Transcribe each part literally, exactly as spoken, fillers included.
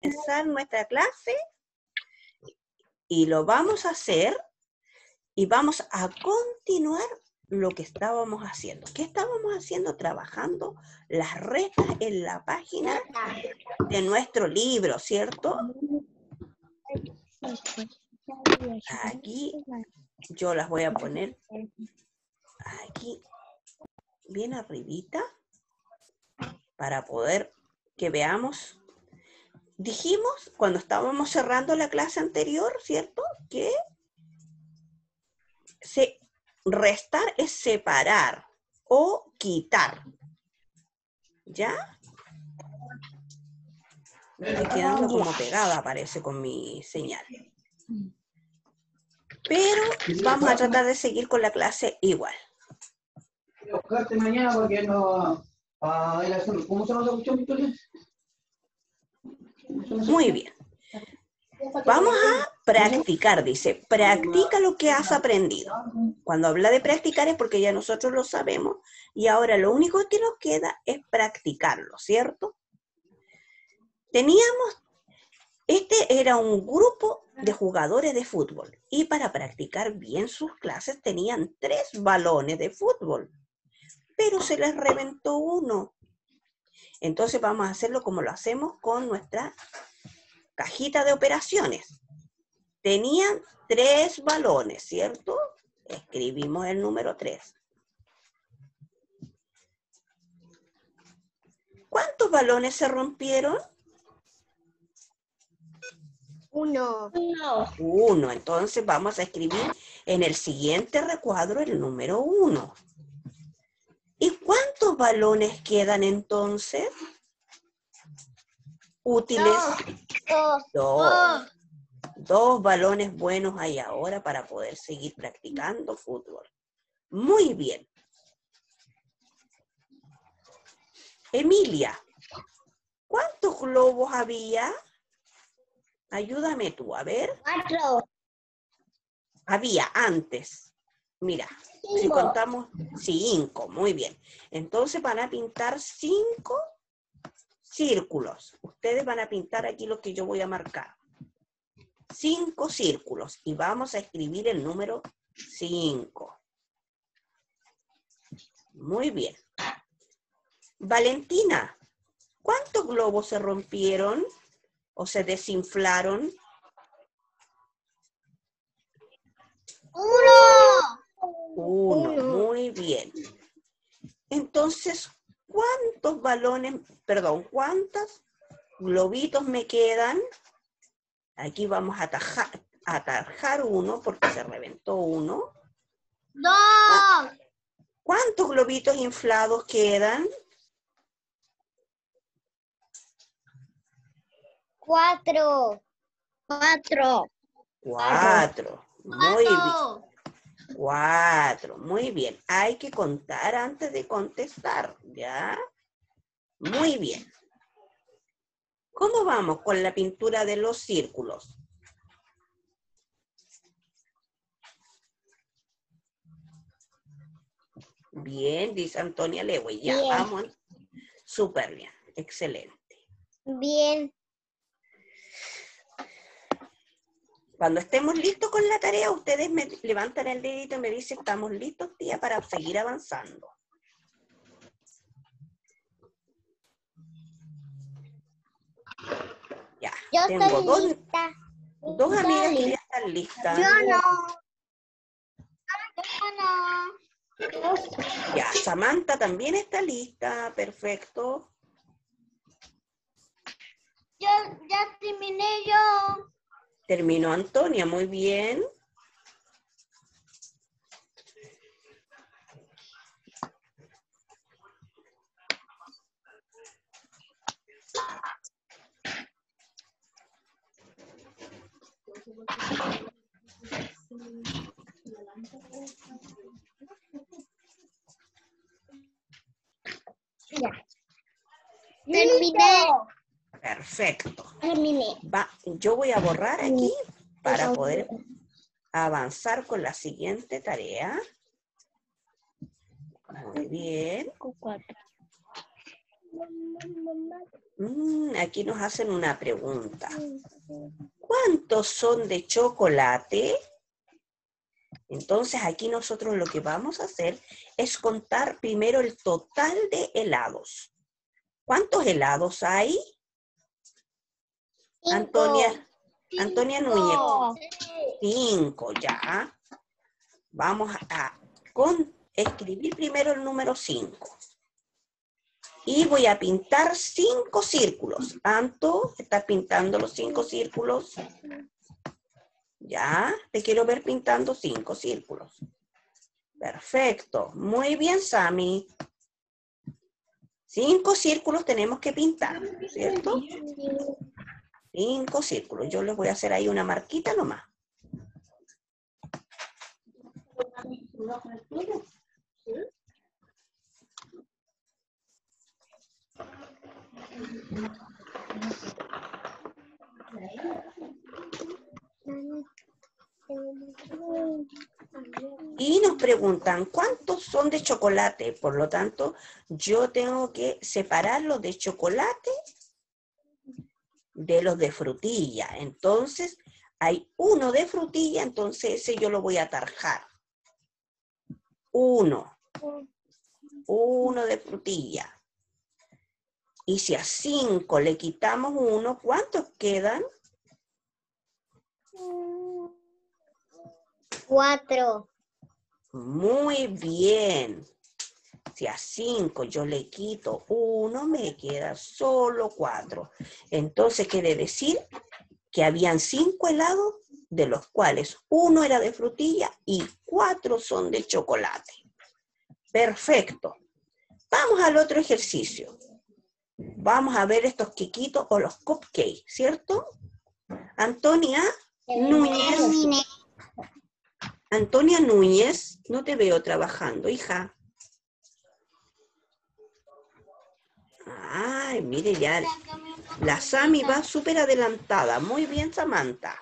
comenzar nuestra clase y lo vamos a hacer y vamos a continuar lo que estábamos haciendo. ¿Qué estábamos haciendo? Trabajando las restas en la página de nuestro libro, ¿cierto? Aquí yo las voy a poner aquí bien arribita para poder que veamos. Dijimos cuando estábamos cerrando la clase anterior, ¿cierto? Que se, restar es separar o quitar. ¿Ya? Estoy quedando como pegada, parece, con mi señal. Pero vamos a tratar de seguir con la clase igual. Mañana porque no, uh, ¿cómo se llama la cuestión, Victoria? Muy bien. Vamos a practicar, dice. Practica lo que has aprendido. Cuando habla de practicar es porque ya nosotros lo sabemos y ahora lo único que nos queda es practicarlo, ¿cierto? Teníamos, este era un grupo de jugadores de fútbol y para practicar bien sus clases tenían tres balones de fútbol, pero se les reventó uno. Entonces vamos a hacerlo como lo hacemos con nuestra cajita de operaciones. Tenían tres balones, ¿cierto? Escribimos el número tres. ¿Cuántos balones se rompieron? Uno. Uno. Uno. Entonces vamos a escribir en el siguiente recuadro el número uno. ¿Y cuántos balones quedan entonces? Útiles. Dos. Dos. Dos. Dos balones buenos hay ahora para poder seguir practicando fútbol. Muy bien. Emilia, ¿cuántos globos había? Ayúdame tú, a ver. Cuatro. Había antes. Mira, Cinco. si contamos cinco, muy bien. Entonces van a pintar cinco círculos. Ustedes van a pintar aquí lo que yo voy a marcar. Cinco círculos. Y vamos a escribir el número cinco. Muy bien. Valentina, ¿cuántos globos se rompieron o se desinflaron? Uno. Uno, Uno. muy bien. Entonces, ¿cuántos balones, perdón, cuántos globitos me quedan? Aquí vamos a atajar, a atajar uno porque se reventó uno. Dos. ¿Cuántos globitos inflados quedan? Cuatro. Cuatro. Cuatro. Muy bien. Cuatro. Cuatro. Muy bien. Hay que contar antes de contestar, ¿ya? Muy bien. ¿Cómo vamos con la pintura de los círculos? Bien, dice Antonia Lewe. Ya, Bien. vamos. Súper bien. Excelente. Bien. Cuando estemos listos con la tarea, ustedes me levantan el dedito y me dicen, estamos listos, tía, para seguir avanzando. Ya, Yo tengo estoy dos, lista. dos Estoy amigas que ya lista. están listas. Yo no. Yo no. Ya, Samantha también está lista, perfecto. Yo ya terminé yo. Terminó Antonia, muy bien. Ya. Terminé. Perfecto. Terminé. Va, yo voy a borrar aquí para poder avanzar con la siguiente tarea. Muy bien. Cuatro. Mm, aquí nos hacen una pregunta. ¿Cuántos son de chocolate? Entonces aquí nosotros lo que vamos a hacer es contar primero el total de helados. ¿Cuántos helados hay? Cinco. Antonia, Antonia Núñez. Sí. Cinco, ya. Vamos a con, escribir primero el número cinco. Y voy a pintar cinco círculos. Anto, ¿estás pintando los cinco círculos? Ya, te quiero ver pintando cinco círculos. Perfecto. Muy bien, Sami. Cinco círculos tenemos que pintar, ¿cierto? Cinco círculos. Yo les voy a hacer ahí una marquita nomás. Y nos preguntan, ¿cuántos son de chocolate? Por lo tanto, yo tengo que separar los de chocolate de los de frutilla. Entonces, hay uno de frutilla, entonces ese yo lo voy a tarjar. Uno. Uno de frutilla. Y si a cinco le quitamos uno, ¿cuántos quedan? Cuatro. Muy bien. Si a cinco yo le quito uno, me queda solo cuatro. Entonces quiere decir que habían cinco helados, de los cuales uno era de frutilla y cuatro son de chocolate. Perfecto. Vamos al otro ejercicio. Vamos a ver estos quequitos o los cupcakes, ¿cierto? Antonia Núñez. Antonia Núñez, no te veo trabajando, hija. Ay, mire ya, la Sami va súper adelantada. Muy bien, Samantha.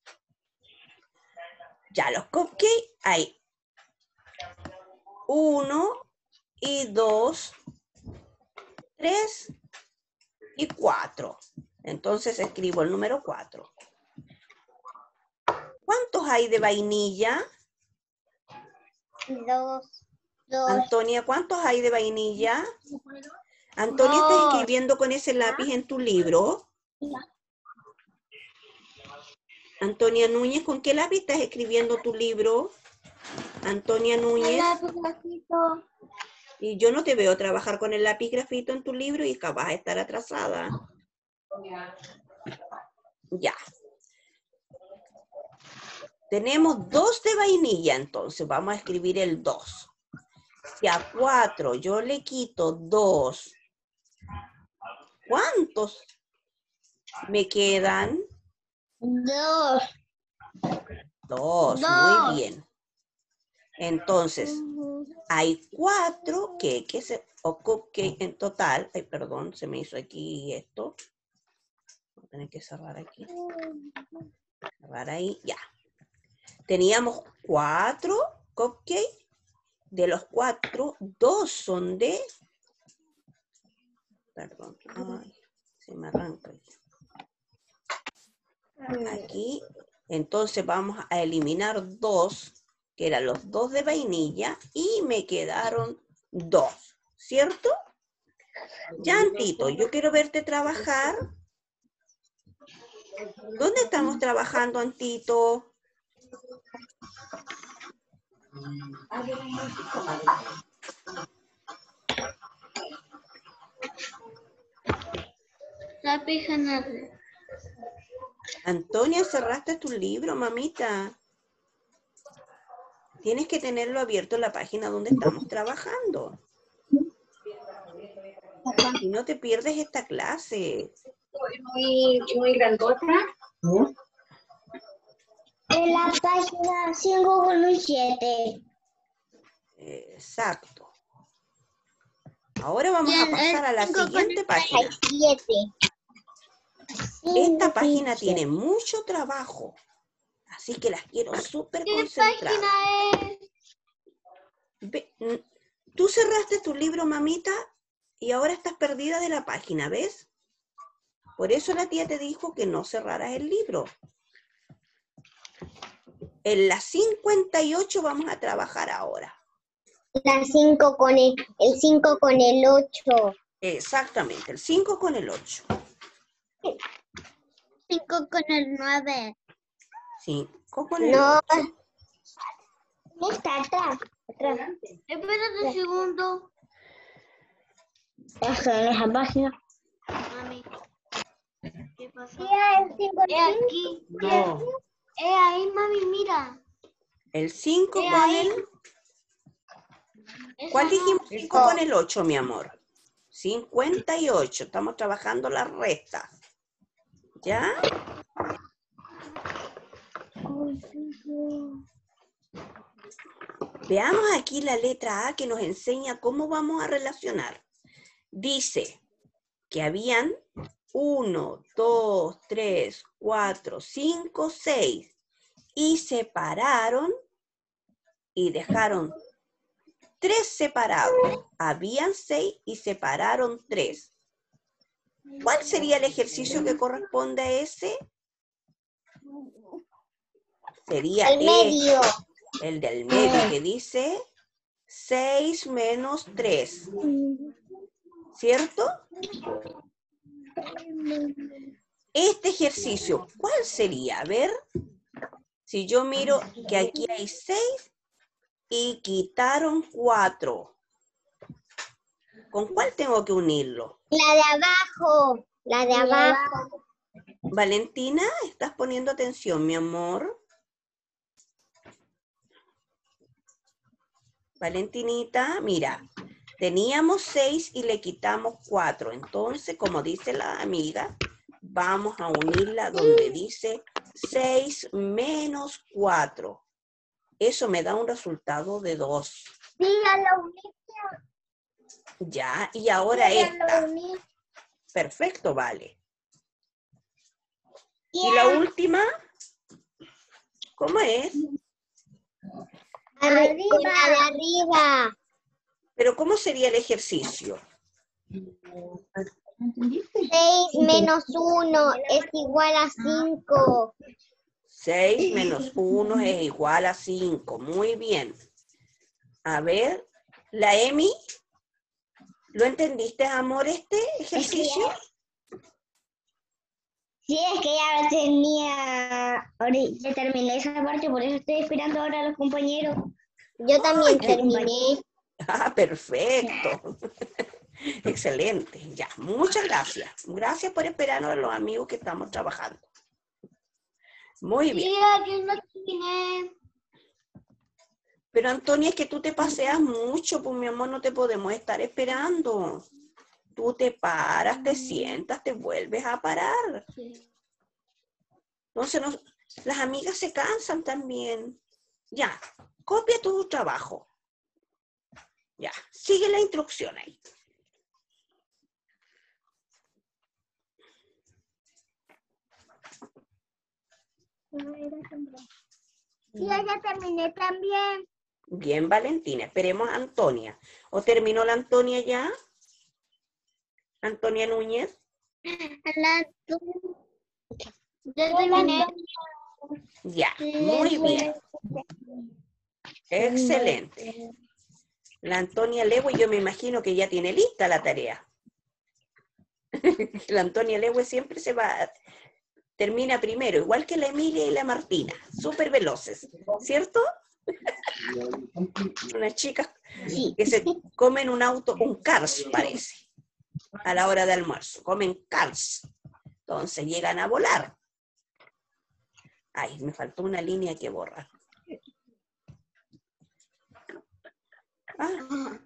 Ya, los cupcakes hay uno y dos, tres y cuatro. Entonces escribo el número cuatro. ¿Cuántos hay de vainilla? Dos. Dos. Antonia, ¿cuántos hay de vainilla? Antonia, ¿estás Dos. escribiendo con ese lápiz en tu libro? Antonia Núñez, ¿con qué lápiz estás escribiendo tu libro? Antonia Núñez. Y yo no te veo trabajar con el lápiz grafito en tu libro y vas a estar atrasada. Ya. Tenemos dos de vainilla, entonces vamos a escribir el dos. Si a cuatro yo le quito dos, ¿cuántos me quedan? Dos. Dos, Dos. muy bien. Entonces, hay cuatro queques o cupcakes en total. Ay, perdón, se me hizo aquí esto. Voy a tener que cerrar aquí. Cerrar ahí, ya. Teníamos cuatro cupcakes. De los cuatro, dos son de... Perdón, ay, se me arranca. Aquí, entonces vamos a eliminar dos, que eran los dos de vainilla, y me quedaron dos, ¿cierto? Ya, Antito, yo quiero verte trabajar. ¿Dónde estamos trabajando, Antito? Antonia, cerraste tu libro, mamita. Tienes que tenerlo abierto en la página donde estamos trabajando. Y no te pierdes esta clase. Muy, muy grandota. En la página cinco con siete. Exacto. Ahora vamos a pasar a la siguiente página. Esta página tiene mucho trabajo, así que las quiero súper concentradas. Ve, tú cerraste tu libro, mamita, y ahora estás perdida de la página, ¿ves? Por eso la tía te dijo que no cerraras el libro. En la cincuenta y ocho vamos a trabajar ahora. La cinco con el, el cinco con el ocho. Exactamente, el cinco con el ocho. cinco con el nueve. cinco con el No. ocho. No está atrás. atrás. Espérate un segundo. Esa es la página. Mami. ¿Qué pasó? el cinco Es aquí. No. Es ahí, mami, mira. El cinco Eh, con ahí. el... Esa ¿Cuál no. dijimos? cinco con el ocho, mi amor. cincuenta y ocho. Estamos trabajando la resta. ¿Ya? Veamos aquí la letra A que nos enseña cómo vamos a relacionar. Dice que habían uno, dos, tres, cuatro, cinco, seis. Y separaron y dejaron tres separados. Habían seis y separaron tres. ¿Cuál sería el ejercicio que corresponde a ese? Sería El medio. este, el del medio, que dice seis menos tres. ¿Cierto? Este ejercicio, ¿cuál sería? A ver, si yo miro que aquí hay seis y quitaron cuatro. ¿Con cuál tengo que unirlo? La de abajo. La de abajo. Valentina, ¿estás poniendo atención, mi amor? Valentinita, mira, teníamos seis y le quitamos cuatro. Entonces, como dice la amiga, vamos a unirla donde dice seis menos cuatro. Eso me da un resultado de dos. Sí, ya lo uní. Ya, y ahora Ya esta. lo uní. Perfecto, vale. Y la última, ¿cómo es? Arriba. Con la de arriba. Pero ¿cómo sería el ejercicio? seis menos uno es igual a cinco. seis menos uno es igual a cinco. Muy bien. A ver, la Emi, ¿lo entendiste, amor, este ejercicio? Sí, es que ya lo tenía. Ahora ya terminé esa parte, por eso estoy esperando ahora a los compañeros. Yo también Ay, terminé. Ah, perfecto. Excelente. Ya, muchas gracias. Gracias por esperarnos a los amigos que estamos trabajando. Muy bien. Tía, yo no terminé. Pero Antonia, es que tú te paseas mucho, pues mi amor, no te podemos estar esperando. Tú te paras, te sientas, te vuelves a parar. Entonces, nos- las amigas se cansan también. Ya, copia tu trabajo. Ya, sigue la instrucción ahí. Sí, ya terminé también. Bien, Valentina. Esperemos a Antonia. ¿O terminó la Antonia ya? Antonia Núñez. Ya terminé. Ya, muy bien. Excelente. La Antonia Lewe, yo me imagino que ya tiene lista la tarea. La Antonia Lewe siempre se va, termina primero, igual que la Emilia y la Martina. Súper veloces, ¿cierto? Unas chicas que se comen un auto, un Cars parece, a la hora de almuerzo. Comen Cars. Entonces llegan a volar. Ay, me faltó una línea que borrar. Ah.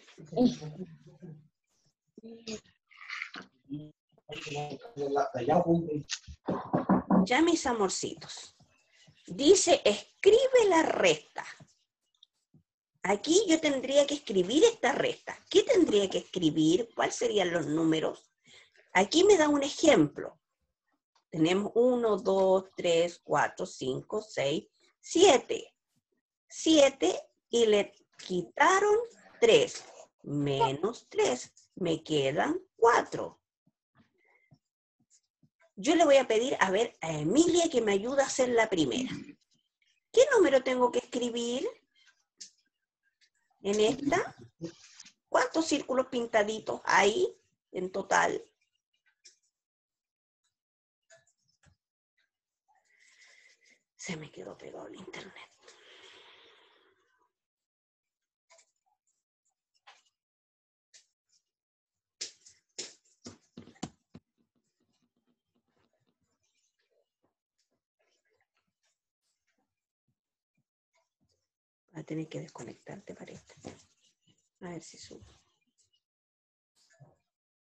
Ya, mis amorcitos. Dice, escribe la resta. Aquí yo tendría que escribir esta resta. ¿Qué tendría que escribir? ¿Cuáles serían los números? Aquí me da un ejemplo. Tenemos uno, dos, tres, cuatro, cinco, seis, siete. siete y le quitaron tres. Menos tres. Me quedan cuatro. Yo le voy a pedir, a ver, a Emilia que me ayude a hacer la primera. ¿Qué número tengo que escribir en esta? ¿Cuántos círculos pintaditos hay en total? Se me quedó pegado el internet. Voy a tener que desconectarte, parece. A ver si subo.